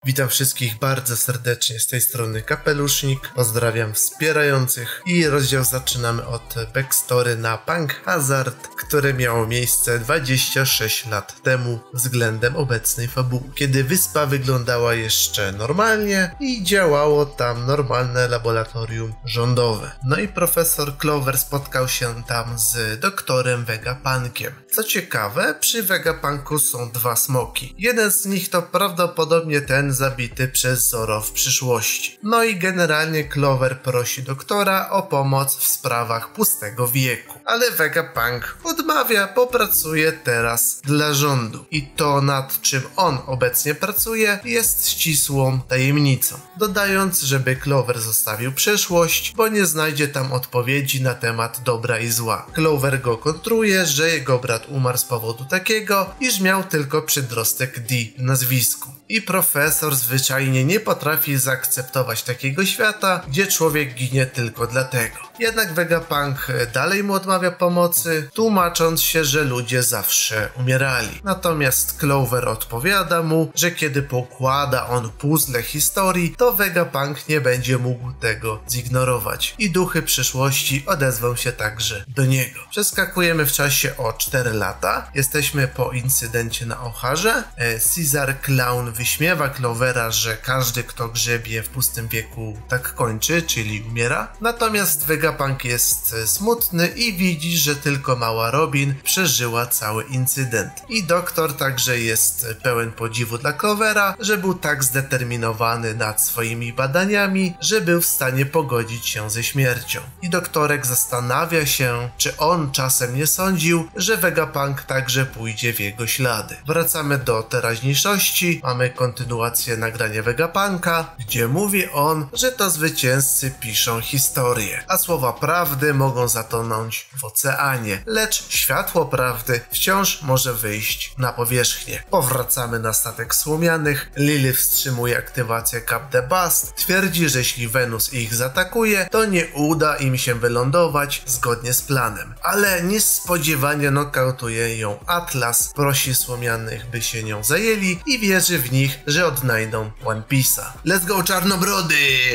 Witam wszystkich bardzo serdecznie, z tej strony Kapelusznik, pozdrawiam wspierających i rozdział zaczynamy od backstory na Punk Hazard, które miało miejsce 26 lat temu względem obecnej fabuły, kiedy wyspa wyglądała jeszcze normalnie i działało tam normalne laboratorium rządowe. No i profesor Clover spotkał się tam z doktorem Vegapunkiem. Co ciekawe, przy Vegapunku są dwa smoki. Jeden z nich to prawdopodobnie ten zabity przez Zoro w przyszłości. No i generalnie Clover prosi doktora o pomoc w sprawach pustego wieku. Ale Vegapunk odmawia, bo pracuje teraz dla rządu. I to, nad czym on obecnie pracuje, jest ścisłą tajemnicą. Dodając, żeby Clover zostawił przeszłość, bo nie znajdzie tam odpowiedzi na temat dobra i zła. Clover go kontruje, że jego brat umarł z powodu takiego, iż miał tylko przedrostek D w nazwisku. I profesor zwyczajnie nie potrafi zaakceptować takiego świata, gdzie człowiek ginie tylko dlatego. Jednak Vegapunk dalej mu odmawia pomocy, tłumacząc się, że ludzie zawsze umierali. Natomiast Clover odpowiada mu, że kiedy pokłada on puzzle historii, to Vegapunk nie będzie mógł tego zignorować. I duchy przyszłości odezwą się także do niego. Przeskakujemy w czasie o 4 lata. Jesteśmy po incydencie na Oharze. Caesar Clown wyśmiewa Clovera, że każdy, kto grzebie w pustym wieku, tak kończy, czyli umiera. Natomiast Vegapunk jest smutny i widzi, że tylko mała Robin przeżyła cały incydent. I doktor także jest pełen podziwu dla Clovera, że był tak zdeterminowany nad swoimi badaniami, że był w stanie pogodzić się ze śmiercią. I doktorek zastanawia się, czy on czasem nie sądził, że Vegapunk także pójdzie w jego ślady. Wracamy do teraźniejszości, mamy kontynuację nagrania Vegapunka, gdzie mówi on, że to zwycięzcy piszą historię, a słowa prawdy mogą zatonąć w oceanie, lecz światło prawdy wciąż może wyjść na powierzchnię. Powracamy na statek słomianych, Lily wstrzymuje aktywację Cap the Bast, twierdzi, że jeśli Wenus ich zaatakuje, to nie uda im się wylądować zgodnie z planem. Ale niespodziewanie nokautuje ją Atlas, prosi słomianych, by się nią zajęli i wierzy w nich, że odnajdą One Piece'a. Let's go czarnobrody!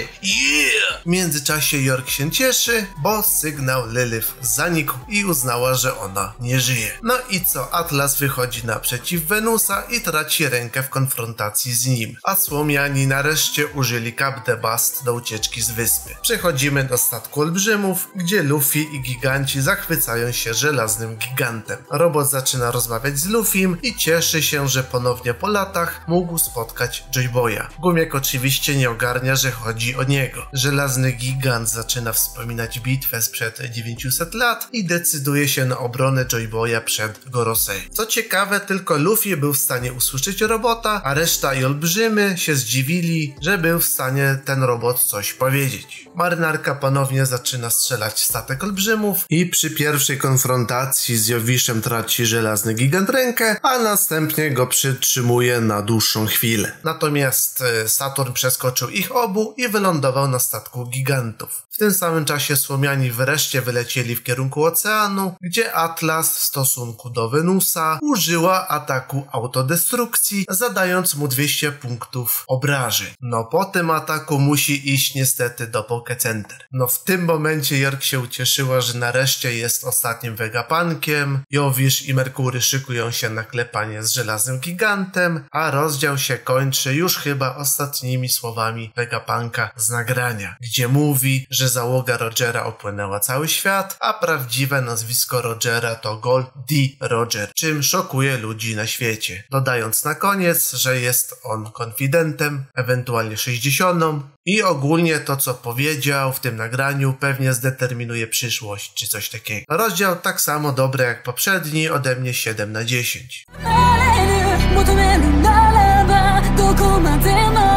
Yeah! W międzyczasie York się cieszy, bo sygnał Lilith zanikł i uznała, że ona nie żyje. No i co? Atlas wychodzi naprzeciw Venusa i traci rękę w konfrontacji z nim, a słomiani nareszcie użyli Cap the Bast do ucieczki z wyspy. Przechodzimy do statku olbrzymów, gdzie Luffy i giganci zachwycają się żelaznym gigantem. Robot zaczyna rozmawiać z Luffym i cieszy się, że ponownie po latach mógł spotkać Joy Boya. Gumiak oczywiście nie ogarnia, że chodzi o niego. Żelazny gigant zaczyna wspominać bitwę sprzed 900 lat i decyduje się na obronę Joy Boya przed Gorosei. Co ciekawe, tylko Luffy był w stanie usłyszeć robota, a reszta i olbrzymy się zdziwili, że był w stanie ten robot coś powiedzieć. Marynarka ponownie zaczyna strzelać statek olbrzymów i przy pierwszej konfrontacji z Jowiszem traci żelazny gigant rękę, a następnie go przytrzymuje na dłuższą chwilę. Natomiast Saturn przeskoczył ich obu i wylądował na statku gigantów. W tym samym czasie słomiani wreszcie wylecieli w kierunku oceanu, gdzie Atlas w stosunku do Venusa użyła ataku autodestrukcji, zadając mu 200 punktów obrażeń. No po tym ataku musi iść niestety do Poké Center. No w tym momencie York się ucieszyła, że nareszcie jest ostatnim Vegapunkiem. Jowisz i Merkury szykują się na klepanie z żelaznym gigantem, a rozdział się kończy już chyba ostatnimi słowami Vegapunka z nagrania, gdzie mówi, że załoga Rogera opłynęła cały świat, a prawdziwe nazwisko Rogera to Gold D. Roger, czym szokuje ludzi na świecie. Dodając na koniec, że jest on konfidentem, ewentualnie 60 i ogólnie to, co powiedział w tym nagraniu, pewnie zdeterminuje przyszłość, czy coś takiego. Rozdział tak samo dobry jak poprzedni, ode mnie 7 na 10.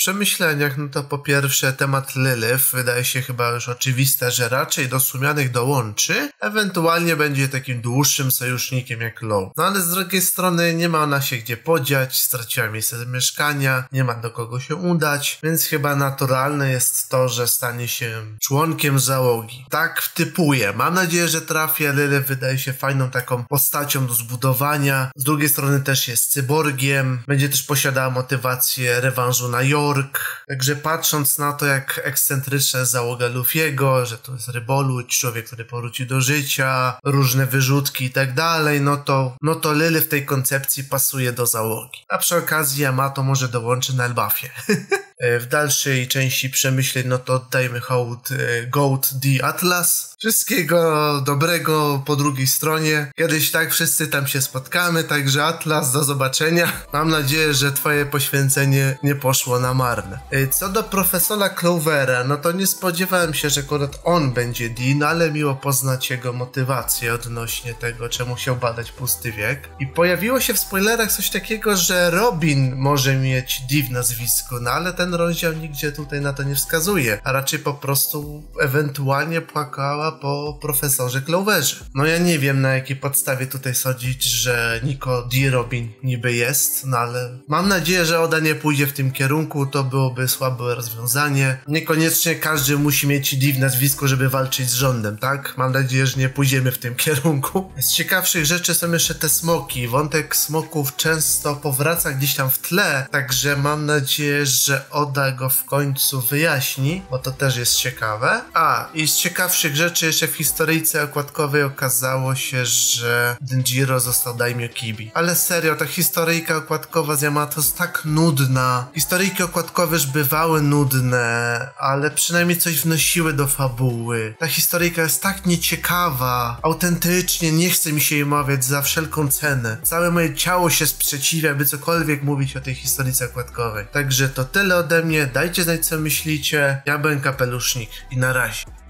przemyśleniach, no to po pierwsze temat Lilith wydaje się chyba już oczywiste, że raczej do Sumianych dołączy, ewentualnie będzie takim dłuższym sojusznikiem jak Law. No ale z drugiej strony nie ma ona się gdzie podziać, straciła miejsce zamieszkania, nie ma do kogo się udać, więc chyba naturalne jest to, że stanie się członkiem załogi. Tak wtypuję. Mam nadzieję, że trafię. Lilith wydaje się fajną taką postacią do zbudowania. Z drugiej strony też jest cyborgiem, będzie też posiadała motywację rewanżu na York. Także patrząc na to, jak ekscentryczna jest załoga Luffy'ego, że to jest ryboludź, człowiek, który powróci do życia, różne wyrzutki i tak dalej, no to Lilith w tej koncepcji pasuje do załogi. A przy okazji Yamato może dołączy na Elbafie. W dalszej części przemyśleń, no to oddajmy hołd Goat D Atlas. Wszystkiego dobrego po drugiej stronie. Kiedyś tak wszyscy tam się spotkamy, także Atlas, do zobaczenia. Mam nadzieję, że twoje poświęcenie nie poszło na marne. Co do profesora Clovera, no to nie spodziewałem się, że akurat on będzie Dean, ale miło poznać jego motywację odnośnie tego, czemu chciał badać pusty wiek. I pojawiło się w spoilerach coś takiego, że Robin może mieć D w nazwisku, no ale ten rozdział nigdzie tutaj na to nie wskazuje, a raczej po prostu ewentualnie płakała po profesorze Cloverze. No ja nie wiem, na jakiej podstawie tutaj sądzić, że Nico D. Robin niby jest, no ale mam nadzieję, że Oda nie pójdzie w tym kierunku, to byłoby słabe rozwiązanie. Niekoniecznie każdy musi mieć D w nazwisku, żeby walczyć z rządem, tak? Mam nadzieję, że nie pójdziemy w tym kierunku. Z ciekawszych rzeczy są jeszcze te smoki. Wątek smoków często powraca gdzieś tam w tle, także mam nadzieję, że Oda go w końcu wyjaśni, bo to też jest ciekawe. I z ciekawszych rzeczy jeszcze w historyjce okładkowej okazało się, że Denjiro został daimyo Kibi. Ale serio, ta historyjka okładkowa z Yamato jest tak nudna. Historyjki okładkowe już bywały nudne, ale przynajmniej coś wnosiły do fabuły. Ta historyjka jest tak nieciekawa. Autentycznie nie chce mi się jej omawiać za wszelką cenę. Całe moje ciało się sprzeciwia, by cokolwiek mówić o tej historyjce okładkowej. Także to tyle ode mnie. Dajcie znać, co myślicie. Ja byłem Kapelusznik i na razie.